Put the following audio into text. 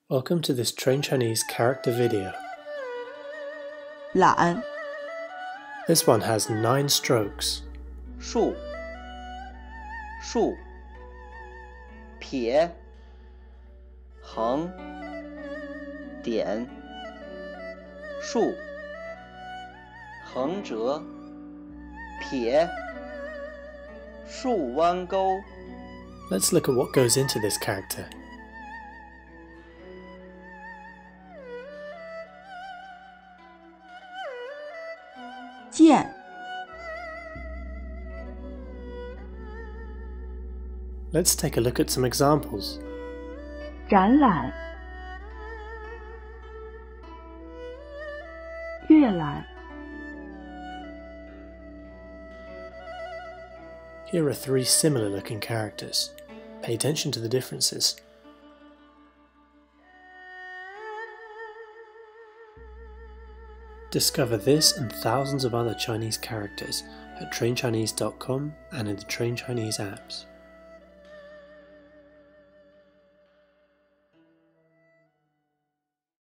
Welcome to this Train Chinese character video. 懒 This one has 9 strokes. 竖竖撇横点竖横折撇竖弯钩 Let's look at what goes into this character. 见 Let's take a look at some examples. 展览阅览 Here are 3 similar looking characters. Pay attention to the differences. Discover this and thousands of other Chinese characters at trainchinese.com and in the Train Chinese apps.